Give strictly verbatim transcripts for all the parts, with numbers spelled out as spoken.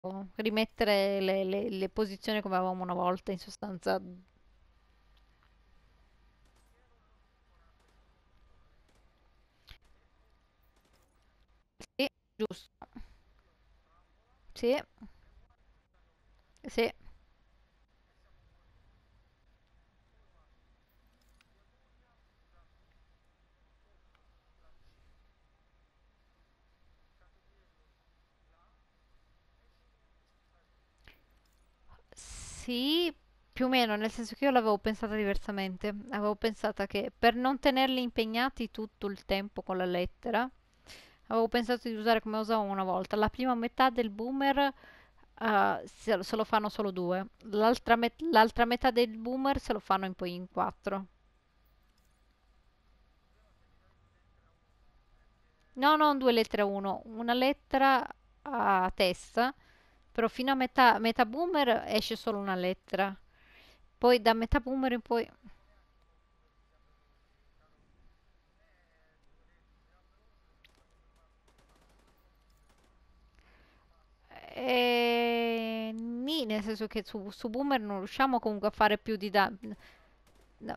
rimettere le, le- le posizioni come avevamo una volta, in sostanza. Sì, giusto. Sì, sì. Sì, più o meno, nel senso che io l'avevo pensata diversamente. Avevo pensato che per non tenerli impegnati tutto il tempo con la lettera, avevo pensato di usare come usavo una volta. La prima metà del boomer eh, se, se lo fanno solo due, l'altra met- l'altra metà del boomer se lo fanno in poi in quattro. No, non due lettere a uno, una lettera a testa, però fino a metà, metà boomer esce solo una lettera. Poi da metà boomer in poi. Eh, nì, nel senso che su, su Boomer non riusciamo comunque a fare più di da. No.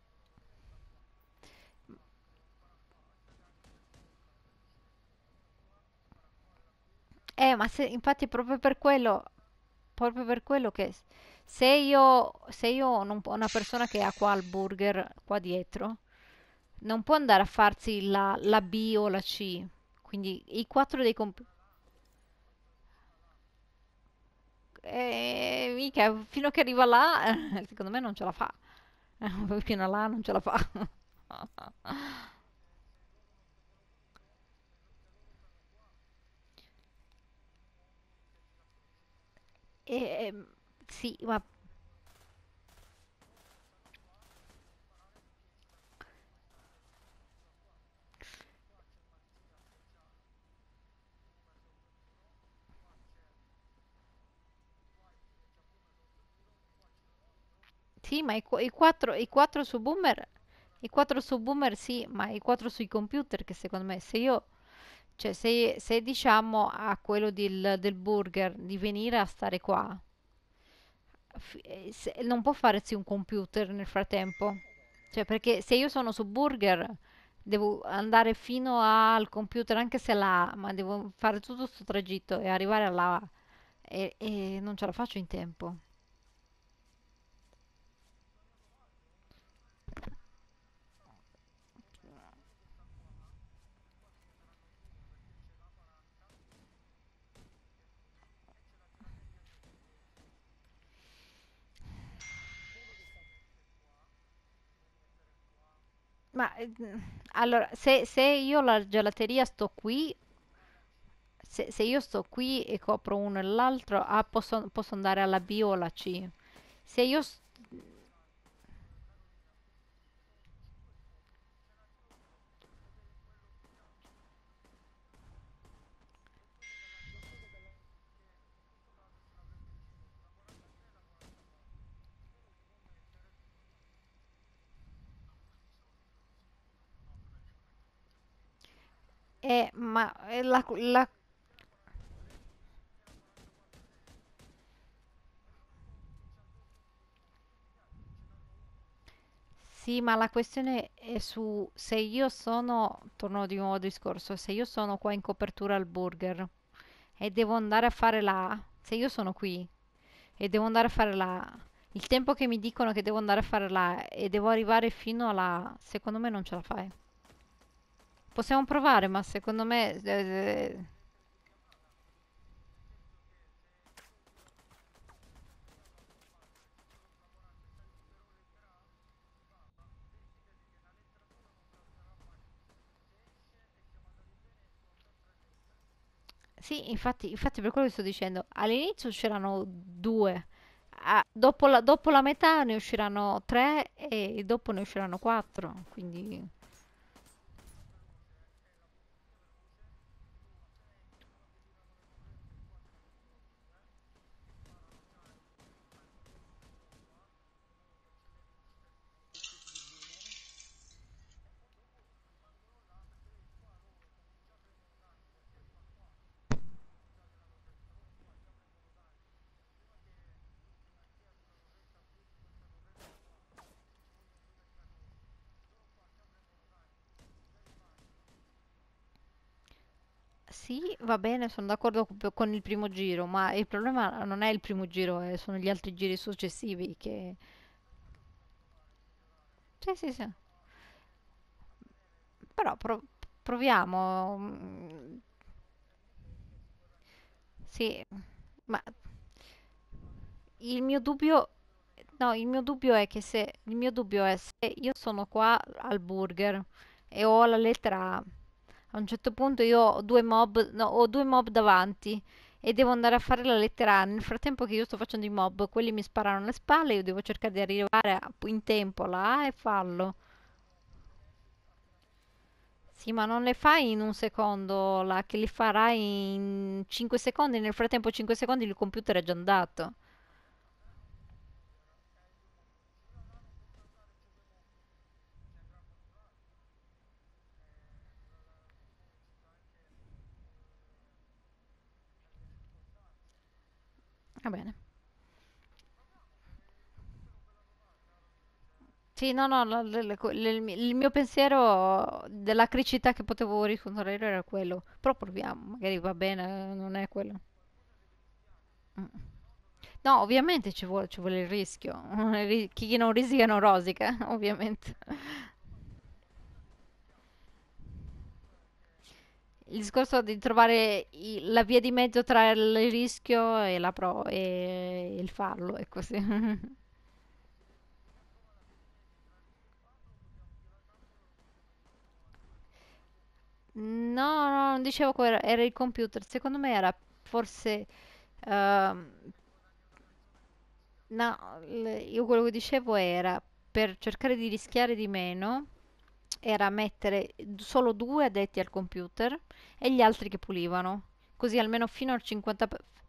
Eh, ma se, infatti proprio per quello, proprio per quello che se io, se io non, po- una persona che ha qua il burger qua dietro, non può andare a farsi la, la B o la C. Quindi i quattro dei comp. Eh, mica, fino a che arriva là, eh, secondo me non ce la fa. Fino a là non ce la fa. E, ehm, sì, ma sì, ma i, qu- i quattro, i quattro su Boomer, i quattro su Boomer sì, ma i quattro sui computer che secondo me se io, cioè se, se diciamo a quello del, del burger di venire a stare qua, f- eh, se- non può farsi un computer nel frattempo. Cioè perché se io sono su burger devo andare fino al computer anche se là, ma devo fare tutto questo tragitto e arrivare là e, e non ce la faccio in tempo. Ma eh, allora, se, se io la gelateria sto qui, se, se io sto qui e copro uno e l'altro, ah, posso, posso andare alla B o alla C. Se io... s- eh, ma eh, la, la- sì, ma la questione è su se io sono, torno di nuovo al discorso, se io sono qua in copertura al burger e devo andare a fare la, se io sono qui e devo andare a fare la, il tempo che mi dicono che devo andare a fare la e devo arrivare fino alla, secondo me non ce la fai. Possiamo provare, ma secondo me eh, eh, sì, infatti, infatti per quello che sto dicendo, all'inizio usciranno due, ah, dopo la, dopo la metà ne usciranno tre e dopo ne usciranno quattro, quindi Sì, va bene, sono d'accordo co- con il primo giro, ma il problema non è il primo giro, eh, sono gli altri giri successivi che... Sì, sì, sì. Però pro- proviamo. mm, Sì, ma il mio dubbio... No, il mio dubbio è che se... Il mio dubbio è se io sono qua al burger e ho la lettera A, a un certo punto io ho due mob, no, ho due mob davanti e devo andare a fare la lettera A. Nel frattempo che io sto facendo i mob, quelli mi sparano alle spalle, io devo cercare di arrivare a- in tempo alla A e farlo. Sì, ma non le fai in un secondo, là, che li farai in cinque secondi, nel frattempo cinque secondi il computer è già andato. Va bene. Sì, no, no, la- la- la- que- le- il mi- il mio pensiero della criticità che potevo riscontrare era quello. Però proviamo, magari va bene, non è quello. Mm. No, ovviamente ci vuole, ci vuole il rischio. Ri- Chi non risica non rosica, ovviamente. Il discorso di trovare i- la via di mezzo tra il rischio e, la pro- e il farlo, è così. No, no, non dicevo che era, era il computer. Secondo me era forse... ehm, no, l- io quello che dicevo era per cercare di rischiare di meno, era mettere d- solo due addetti al computer e gli altri che pulivano. Così almeno fino al cinquanta per cento.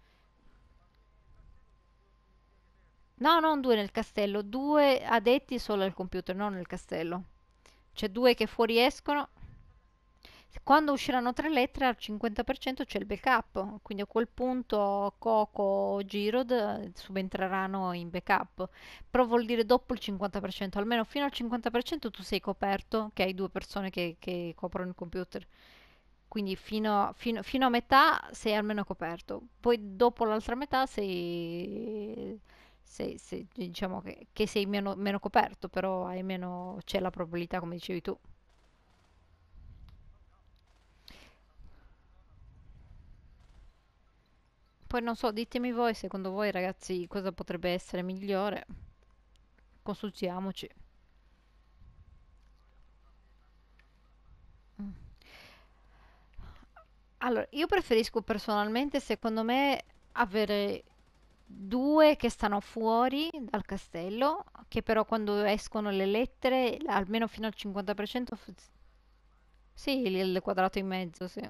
No, non due nel castello, due addetti solo al computer, non nel castello. C'è due che fuoriescono. Quando usciranno tre lettere al cinquanta per cento c'è il backup, quindi a quel punto Coco o Girod eh, subentreranno in backup. Però vuol dire dopo il cinquanta per cento, almeno fino al cinquanta per cento tu sei coperto, che hai due persone che, che coprono il computer. Quindi fino, fino- fino a metà sei almeno coperto. Poi dopo l'altra metà sei, sei- sei- diciamo che, che sei meno, meno coperto, però hai meno, c'è la probabilità, come dicevi tu. Poi non so, ditemi voi, secondo voi ragazzi, cosa potrebbe essere migliore? Consultiamoci. Mm. Allora, io preferisco personalmente, secondo me, avere due che stanno fuori dal castello, che però quando escono le lettere, almeno fino al cinquanta per cento, f- sì, il il quadrato in mezzo, sì.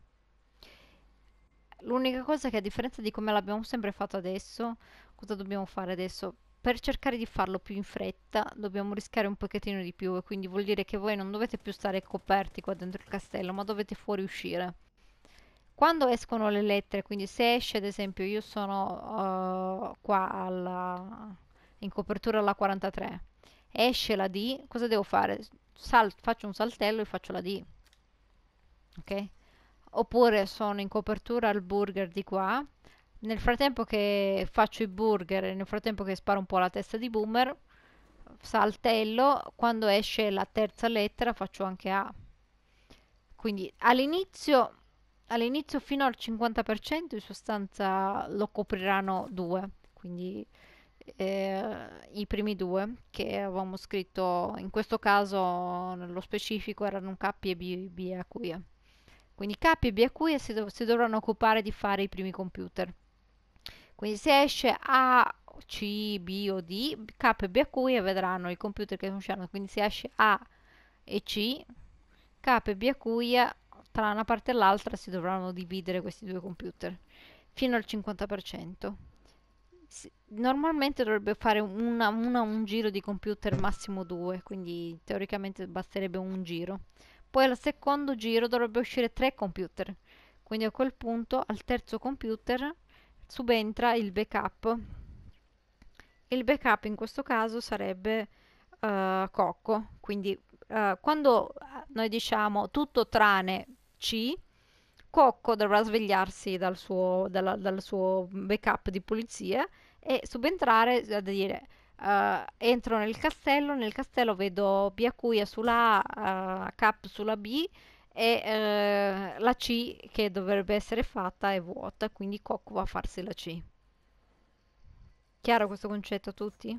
L'unica cosa è che a differenza di come l'abbiamo sempre fatto adesso, cosa dobbiamo fare adesso? Per cercare di farlo più in fretta, dobbiamo rischiare un pochettino di più e quindi vuol dire che voi non dovete più stare coperti qua dentro il castello, ma dovete fuoriuscire. Quando escono le lettere, quindi se esce ad esempio io sono uh, qua alla- in copertura alla quarantatré, esce la D, cosa devo fare? Sal- faccio un saltello e faccio la D, ok? Oppure sono in copertura al burger di qua. Nel frattempo che faccio i burger e nel frattempo che sparo un po' la testa di Boomer, saltello, quando esce la terza lettera faccio anche A. Quindi all'inizio, all'inizio fino al cinquanta per cento in sostanza lo copriranno due, quindi eh, i primi due che avevamo scritto, in questo caso nello specifico erano K e B, B a Q. Quindi K e B a Q si, dov- si dovranno occupare di fare i primi computer. Quindi se esce A, C, B o D, K e B a Q vedranno i computer che funzionano. Quindi se esce A e C, K e B a Q tra una parte e l'altra si dovranno dividere questi due computer fino al cinquanta per cento. Si- Normalmente dovrebbe fare una, una- un giro di computer, massimo due, quindi teoricamente basterebbe un giro. Poi al secondo giro dovrebbe uscire tre computer, quindi a quel punto al terzo computer subentra il backup. Il backup in questo caso sarebbe eh, Cocco, quindi eh, quando noi diciamo tutto tranne C, Cocco dovrà svegliarsi dal suo, dalla- dal suo backup di pulizia e subentrare a dire eh, entro nel castello, nel castello vedo Byakuya sulla A, eh, Cap sulla B e eh, la C che dovrebbe essere fatta è vuota, quindi Cocco va a farsi la C. Chiaro questo concetto a tutti?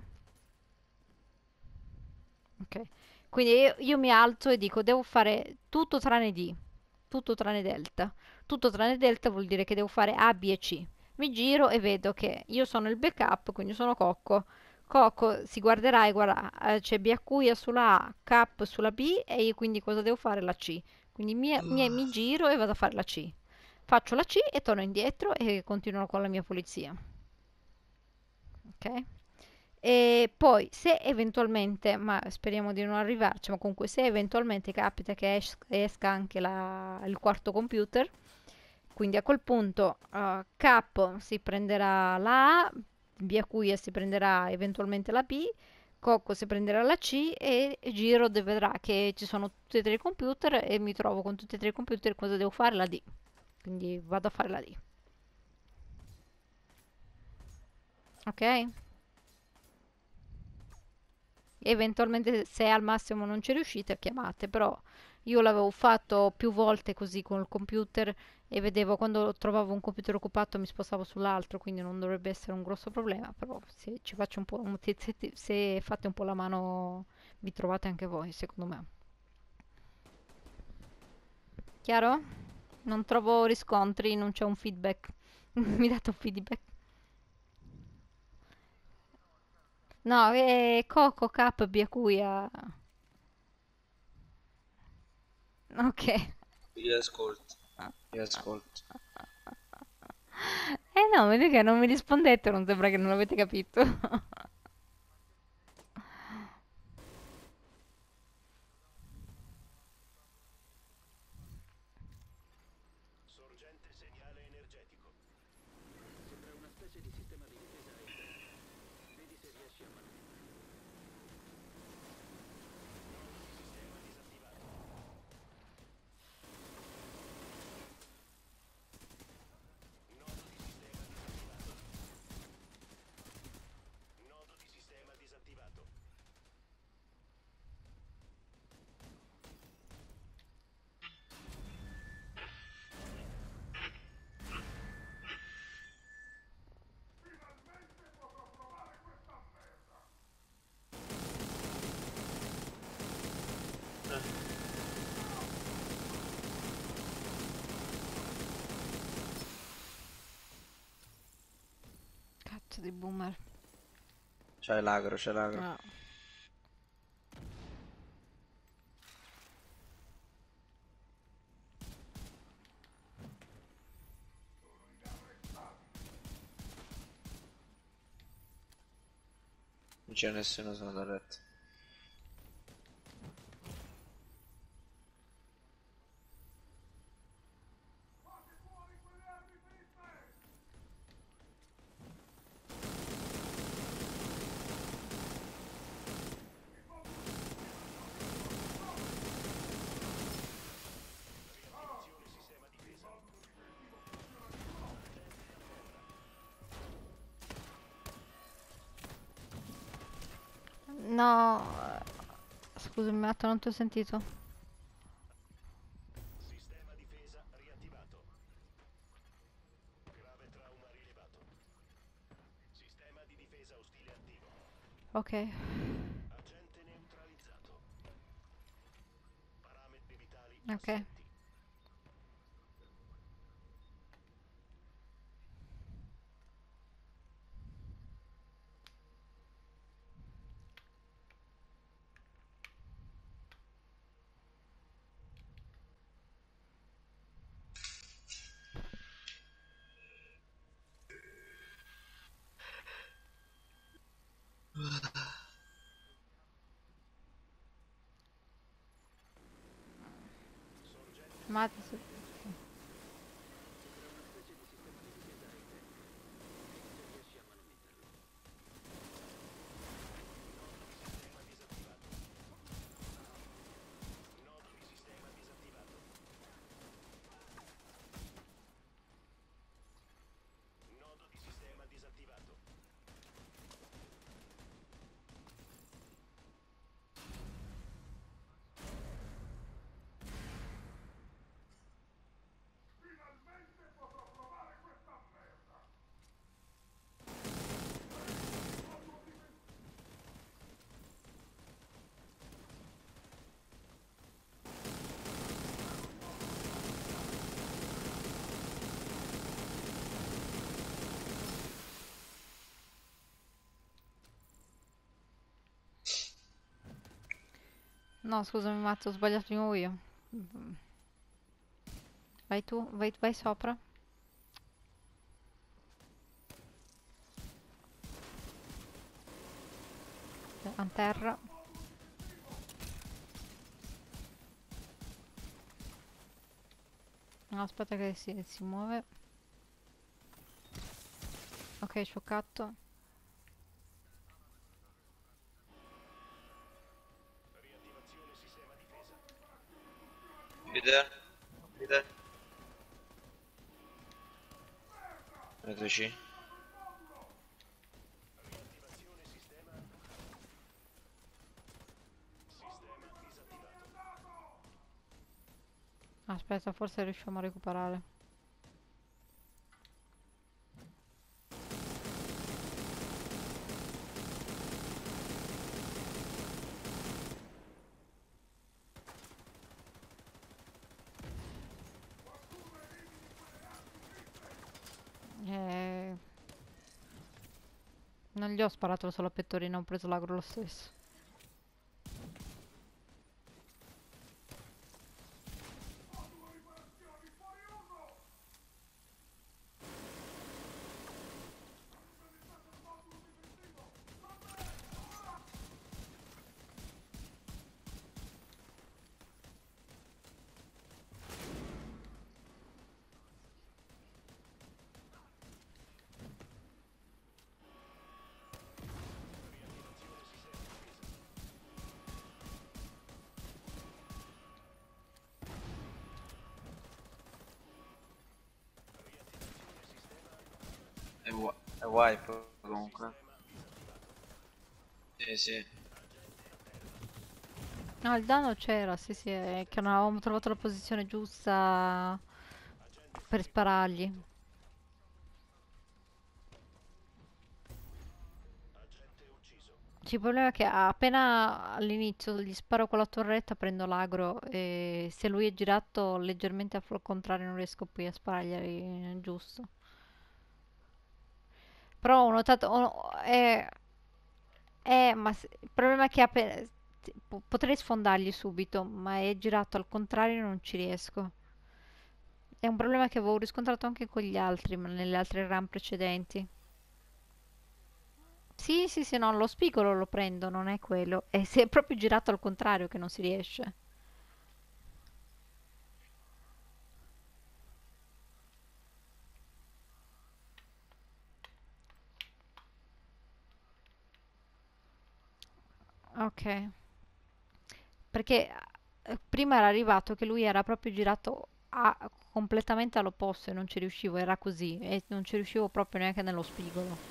Ok. Quindi io, io mi alzo e dico devo fare tutto tranne D, tutto tranne delta. Tutto tranne delta vuol dire che devo fare A, B e C. Mi giro e vedo che io sono il backup, quindi sono Cocco. Cocco si guarderà e guarda, eh, c'è Byakuya sulla A, Cap sulla B e io quindi cosa devo fare? La C. Quindi mi, mi- mi giro e vado a fare la C. Faccio la C e torno indietro e continuo con la mia pulizia. Ok? E poi se eventualmente, ma speriamo di non arrivarci, ma comunque se eventualmente capita che es- esca anche la- il quarto computer, quindi a quel punto eh, Cap si prenderà la A, Byakuya si prenderà eventualmente la B, Coco si prenderà la C e Giro de- vedrà che ci sono tutti e tre i computer e mi trovo con tutti e tre i computer, cosa devo fare? La D. Quindi vado a fare la D. Ok? Eventualmente se al massimo non ci riuscite chiamate, però io l'avevo fatto più volte così con il computer e vedevo quando trovavo un computer occupato mi spostavo sull'altro, quindi non dovrebbe essere un grosso problema, però se ci faccio un po', se, se- se fate un po' la mano vi trovate anche voi, secondo me. Chiaro? Non trovo riscontri, non c'è un feedback. Mi date un feedback? No, è Coco Cap Byakuya. Ok. Io ascolto, io ascolto. Eh no, vedi che non mi rispondete, non sembra che non l'avete capito. Cazzo di boomer. C'hai l'agro, c'è l'agro. No. Non c'è nessuno, sono da letto. No. Scusami un attimo, non ti ho sentito. Ok. Ok. Ma... No, scusami, Mazzo, ho sbagliato di nuovo io. Vai tu, vai, vai sopra. A terra. No, aspetta che si, si muove. Ok, scioccato. Leader, leader. Eccoci. Aspetta, forse riusciamo a recuperare. Eh, non gli ho sparato solo a pettorino, ho preso l'agro lo stesso. È, wi- è wipe comunque. Sì, sì. No, il danno c'era, sì, sì, è che non avevamo trovato la posizione giusta per sparargli. Sì, il problema è che appena all'inizio gli sparo con la torretta prendo l'agro e se lui è girato leggermente al contrario non riesco poi a sparargli giusto. Però ho notato, ho- è, è- ma se- il problema è che appe- po- potrei sfondargli subito, ma è girato al contrario e non ci riesco. È un problema che avevo riscontrato anche con gli altri, ma nelle altre run precedenti. Sì, sì, sì, no, lo spigolo lo prendo, non è quello. E se è proprio girato al contrario che non si riesce. Ok. Perché eh, prima era arrivato che lui era proprio girato a- completamente all'opposto e non ci riuscivo, era così. E non ci riuscivo proprio neanche nello spigolo.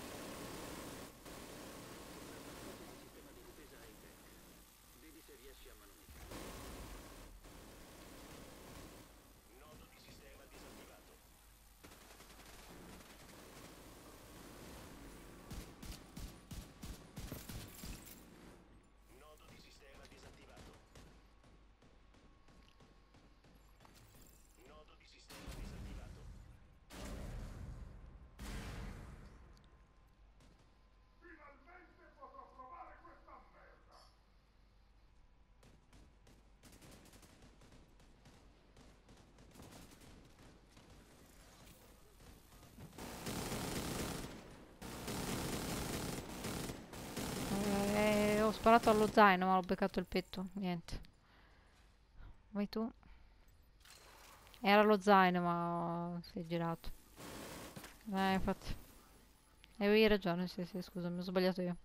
Eh, ho sparato allo zaino, ma ho beccato il petto. Niente. Vai tu. Era lo zaino, ma si è girato. Eh, infatti. Avevi ragione, sì, sì, scusami, ho sbagliato io.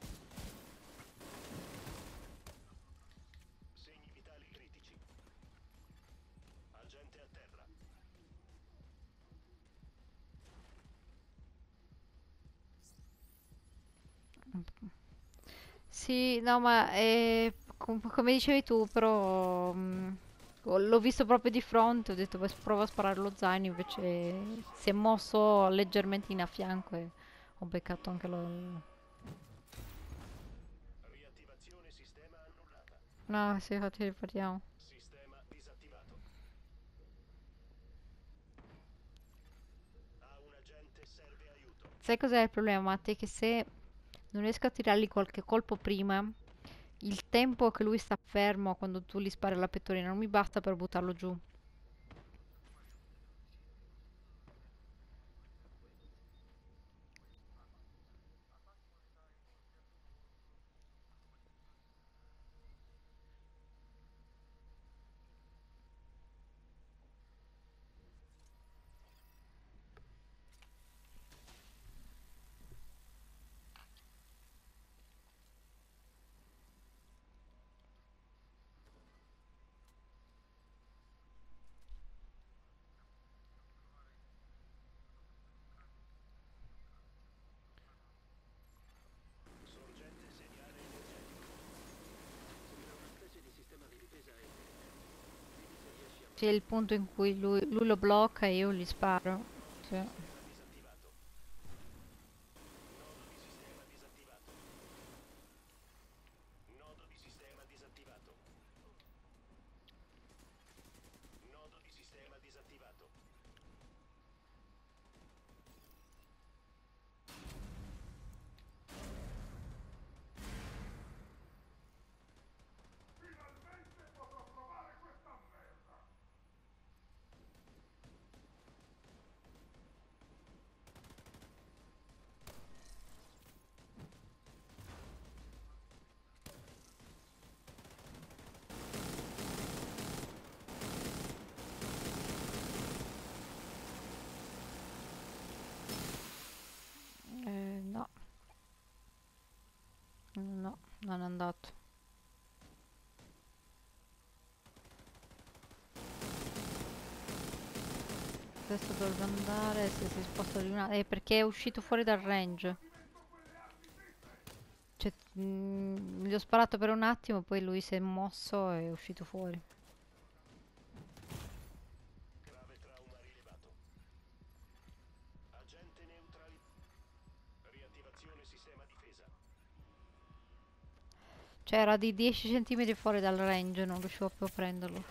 Sì, no, ma eh, com- come dicevi tu, però mh, ho- l'ho visto proprio di fronte, ho detto "Beh, provo a sparare lo zaino, invece si è mosso leggermente in a fianco e ho beccato anche lo... No, sì, infatti ripartiamo. Sai cos'è il problema, Matti? Che se non riesco a tirargli qualche colpo prima, Il tempo che lui sta fermo quando tu gli spari alla pettorina non mi basta per buttarlo giù. C'è il punto in cui lui, lui lo blocca e io gli sparo. Sì. Eh, no, no, non è andato. Questo dovrebbe andare se si sposta di una... Eh, perché è uscito fuori dal range. Cioè, mm, gli ho sparato per un attimo, poi lui si è mosso e è uscito fuori. Cioè, era di dieci centimetri fuori dal range, non riuscivo più a prenderlo.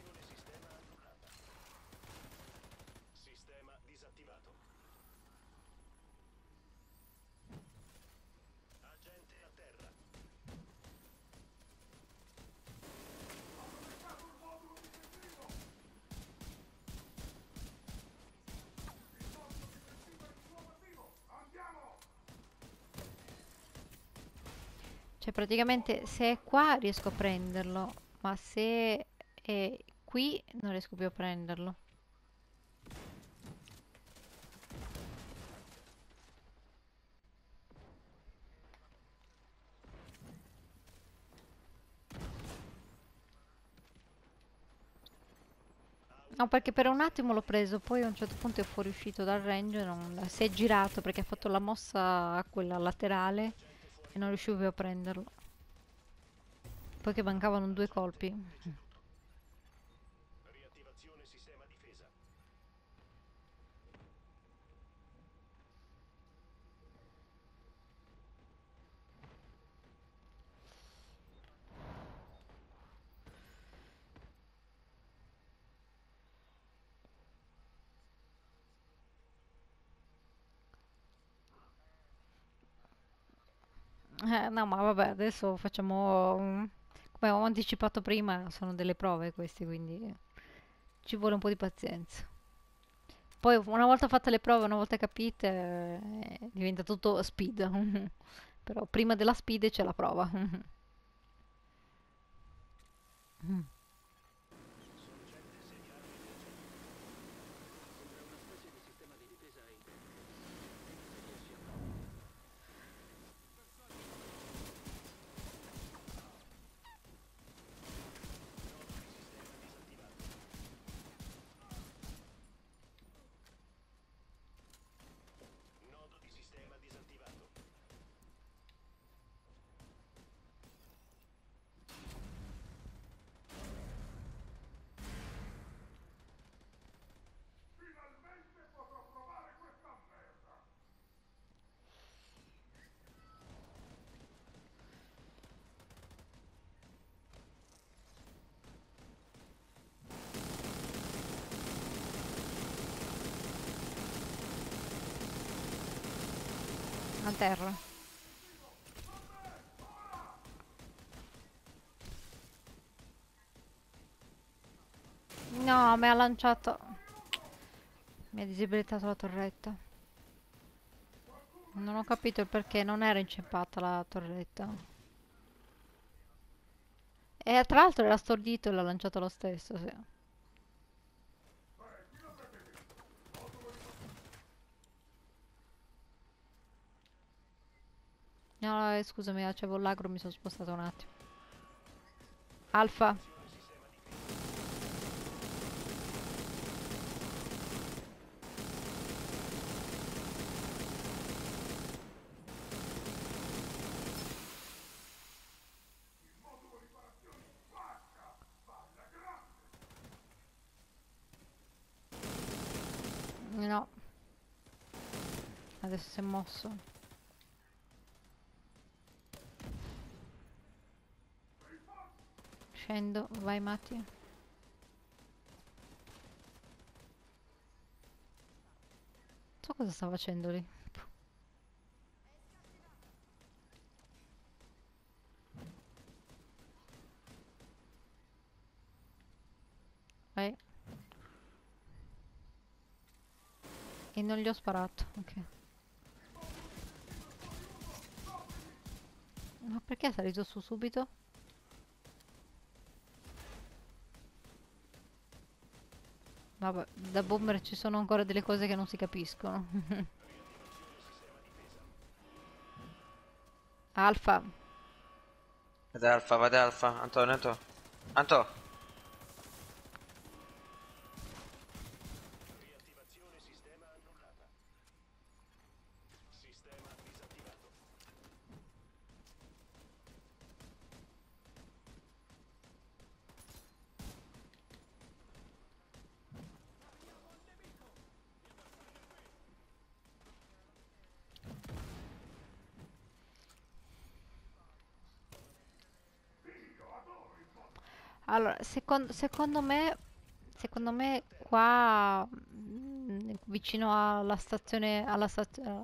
Cioè, praticamente se è qua riesco a prenderlo, ma se è qui non riesco più a prenderlo. No, perché per un attimo l'ho preso, poi a un certo punto è fuoriuscito dal range, non- si è girato perché ha fatto la mossa quella laterale e non riuscivo più a prenderlo. Poi che mancavano due colpi. Eh, no, ma vabbè, adesso facciamo... mm, come avevamo anticipato prima, sono delle prove queste, quindi ci vuole un po' di pazienza. Poi una volta fatte le prove, una volta capite, eh, diventa tutto speed. Però prima della speed c'è la prova. A terra. No, mi ha lanciato. Mi ha disabilitato la torretta. Non ho capito il perché, non era inceppata la torretta. E tra l'altro era stordito e l'ha lanciato lo stesso, sì. No, eh, scusami, c'avevo l'agro, mi sono spostato un attimo. Alfa. No, adesso si è mosso. Scendo, vai Matti. Non so cosa sta facendo lì. Vai. E non gli ho sparato, ok. Ma perché è salito su subito? Vabbè, da bomber ci sono ancora delle cose che non si capiscono. Alfa. Vede Alfa, vede Alfa. Antonio, Anto. Anto. Allora, secondo, secondo me, secondo me qua mm, vicino alla stazione, alla stazione,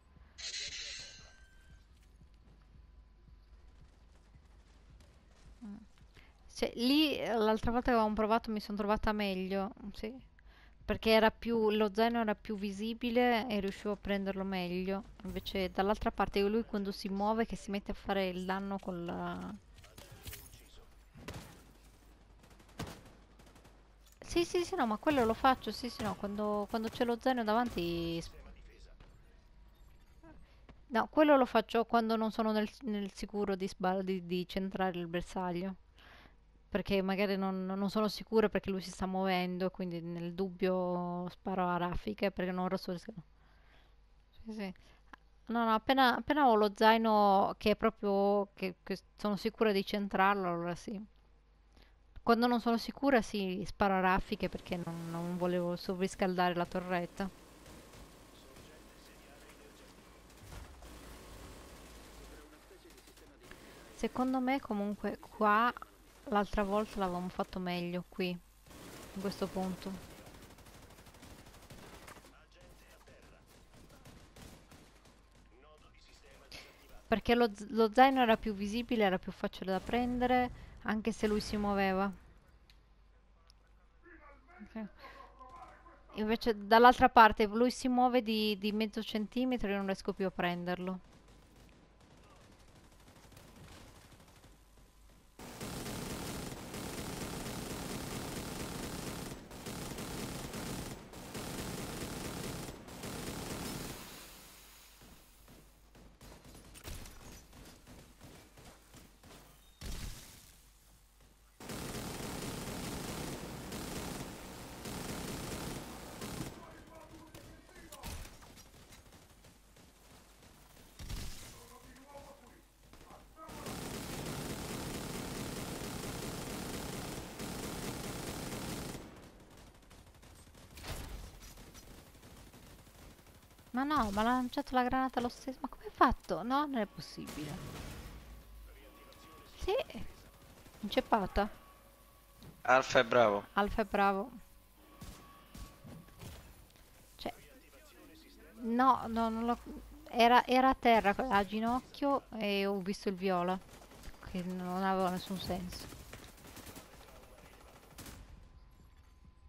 cioè, lì eh, l'altra volta che avevamo provato mi sono trovata meglio, sì, perché era più, lo zaino era più visibile e riuscivo a prenderlo meglio. Invece dall'altra parte lui quando si muove che si mette a fare il danno con la... Sì, sì, sì, no, ma quello lo faccio, sì, sì, no, quando, quando c'è lo zaino davanti... sp- No, quello lo faccio quando non sono nel, nel sicuro di, sba- di, di centrare il bersaglio. Perché magari non, non sono sicura perché lui si sta muovendo, quindi nel dubbio sparo a raffiche perché non so se... Sì, sì. No, no, appena, appena ho lo zaino che è proprio... che, che sono sicura di centrarlo, allora sì. Quando non sono sicura sì, sparo a raffiche perché non, non volevo sovriscaldare la torretta. Secondo me comunque qua l'altra volta l'avevamo fatto meglio qui, in questo punto. Perché lo, z- lo zaino era più visibile, era più facile da prendere, anche se lui si muoveva. Ok. Invece dall'altra parte lui si muove di, di mezzo centimetro e non riesco più a prenderlo. Ma no, ma l'ha lanciato la granata lo stesso. Ma come hai fatto? No, non è possibile. Sì, inceppata. Alfa è bravo. Alfa è bravo. Cioè, no, no, non lo... Era, era a terra, a ginocchio e ho visto il viola. Che non aveva nessun senso.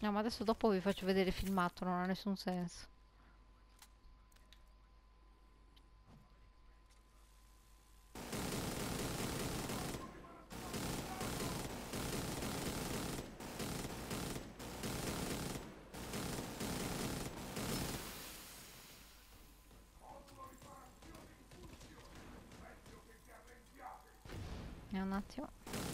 No, ma adesso dopo vi faccio vedere il filmato, non ha nessun senso. E un attimo.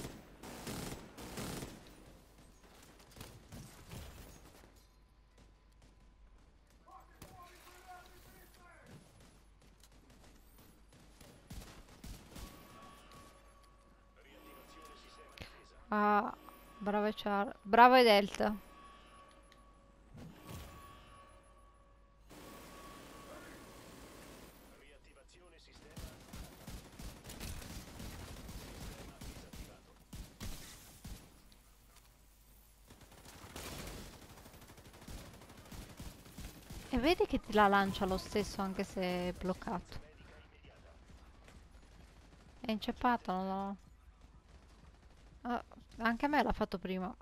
Ah, bravo Char. Bravo e Delta. E vedi che ti la lancia lo stesso anche se è bloccato. È inceppato, no? Ah, anche a me l'ha fatto prima.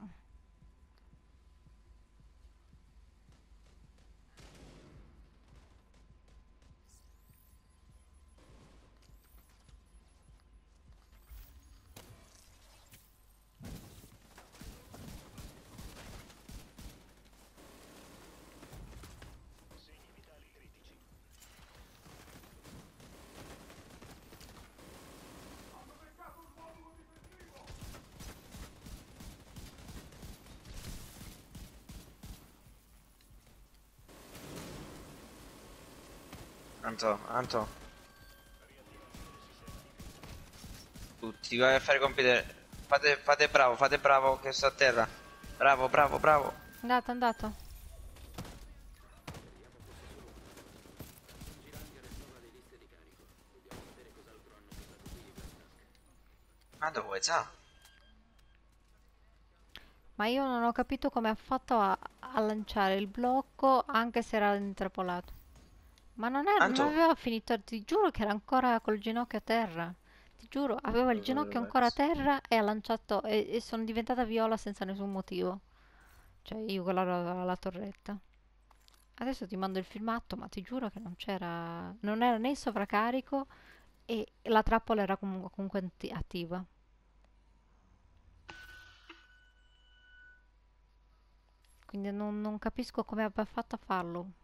Anto, Anto, tutti vai a fare i compiti. Fate, fate bravo, fate bravo che sto a terra. Bravo, bravo, bravo. Andato, andato. Ma dove, sa? Ma io non ho capito come ha fatto a, a lanciare il blocco anche se era intrappolato. Ma non, è- non Anto? aveva finito, ti giuro che era ancora col ginocchio a terra. Ti giuro, aveva il ginocchio ancora a terra e ha lanciato e, e sono diventata viola senza nessun motivo. Cioè io quella alla, alla torretta. Adesso ti mando il filmato, ma ti giuro che non c'era, non era né il sovraccarico e la trappola era comunque, comunque atti- attiva. Quindi non, non capisco come abbia fatto a farlo.